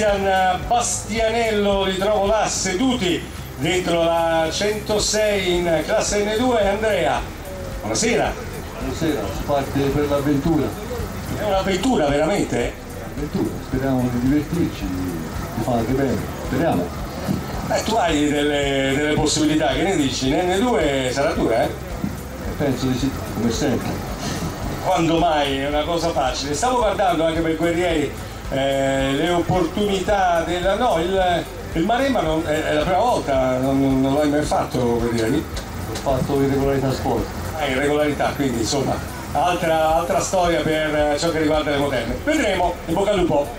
Christian Bastianello, li trovo là seduti dentro la 106 in classe N2. Andrea, buonasera. Buonasera, si parte per l'avventura. È un'avventura veramente? Avventura, speriamo di divertirci, di fare anche bene, speriamo. Tu hai delle possibilità, che ne dici? In N2 sarà dura, Penso di sì, come sempre. Quando mai? È una cosa facile. Stavo guardando anche per Guerrieri le opportunità della... No, il Maremma è la prima volta, non l'hai mai fatto, Guerrieri? Ho fatto irregolarità sport. Irregolarità, quindi insomma altra storia per ciò che riguarda le moderne. Vedremo, in bocca al lupo.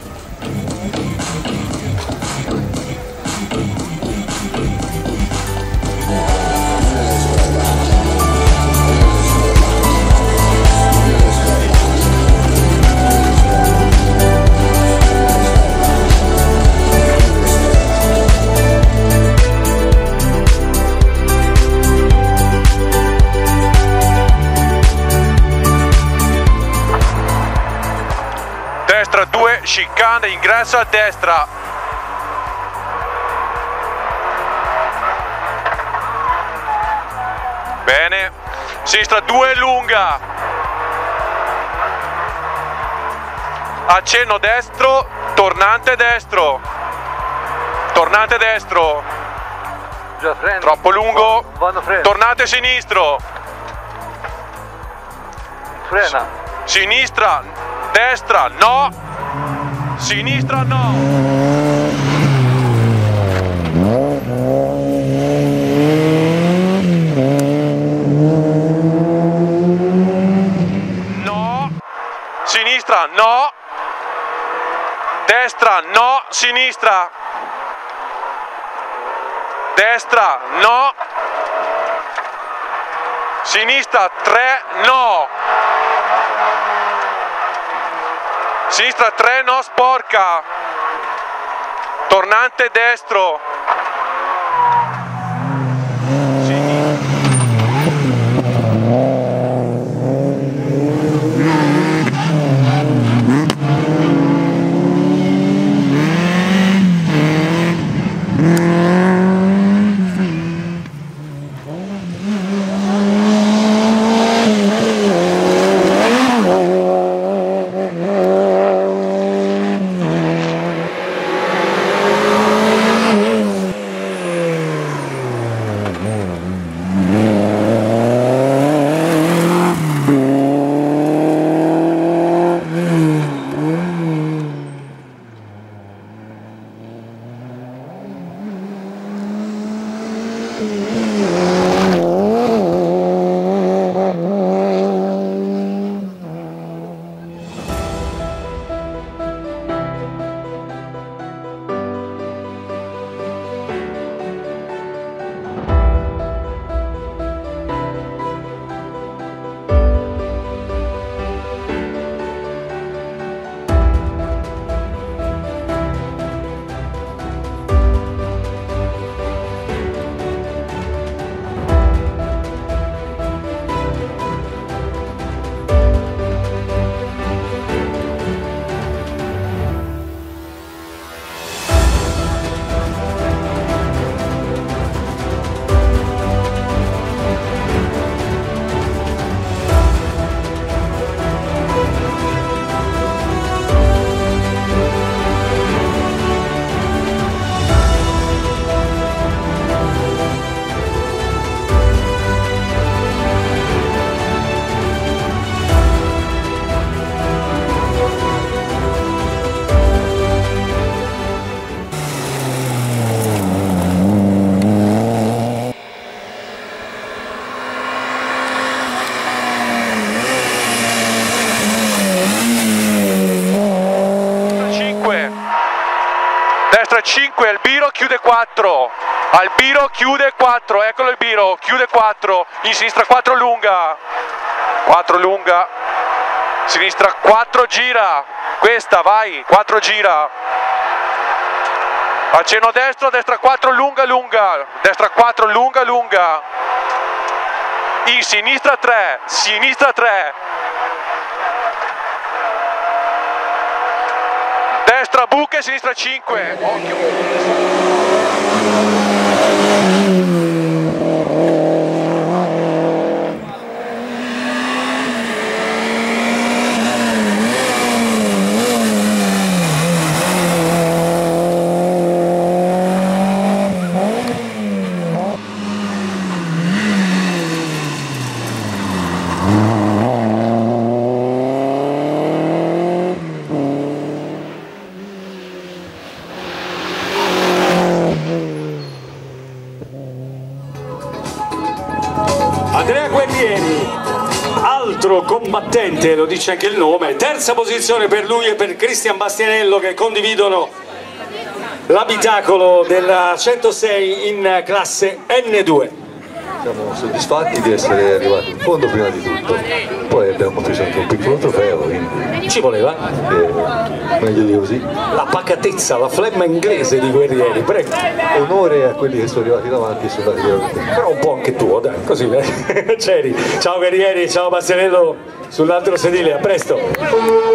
Destra 2, chicane, ingresso a destra. Bene, sinistra 2, lunga. Accenno destro, tornante destro. Tornante destro. Troppo lungo. Tornante sinistro. Frena. Sinistra, destra, no. Sinistra, no. No. Sinistra, no. Destra, no. Sinistra. Destra, no. Sinistra, 3, no. Sinistra 3, no, sporca. Tornante destro. Destra 5, Albiro chiude 4. Albiro chiude 4, eccolo Albiro, chiude 4. In sinistra 4 lunga. 4 lunga. Sinistra 4 gira. Questa, vai, 4 gira. Accenno destro, destra 4 lunga lunga. Destra 4 lunga lunga. In sinistra 3, sinistra 3. Destra buche, sinistra 5. Occhio. Andrea Guerrieri, altro combattente, lo dice anche il nome, terza posizione per lui e per Cristian Bastianello che condividono l'abitacolo della 106 in classe N2. Siamo soddisfatti di essere arrivati in fondo prima di tutto, poi abbiamo preso anche un piccolo trofeo, quindi Ci voleva meglio di così. la pacatezza, la flemma inglese di Guerrieri, prego. Onore a quelli che sono arrivati davanti e sono andati veloci. Però un po' anche tuo, dai, così c'eri. Ciao Guerrieri, ciao Bastianello sull'altro sedile, a presto.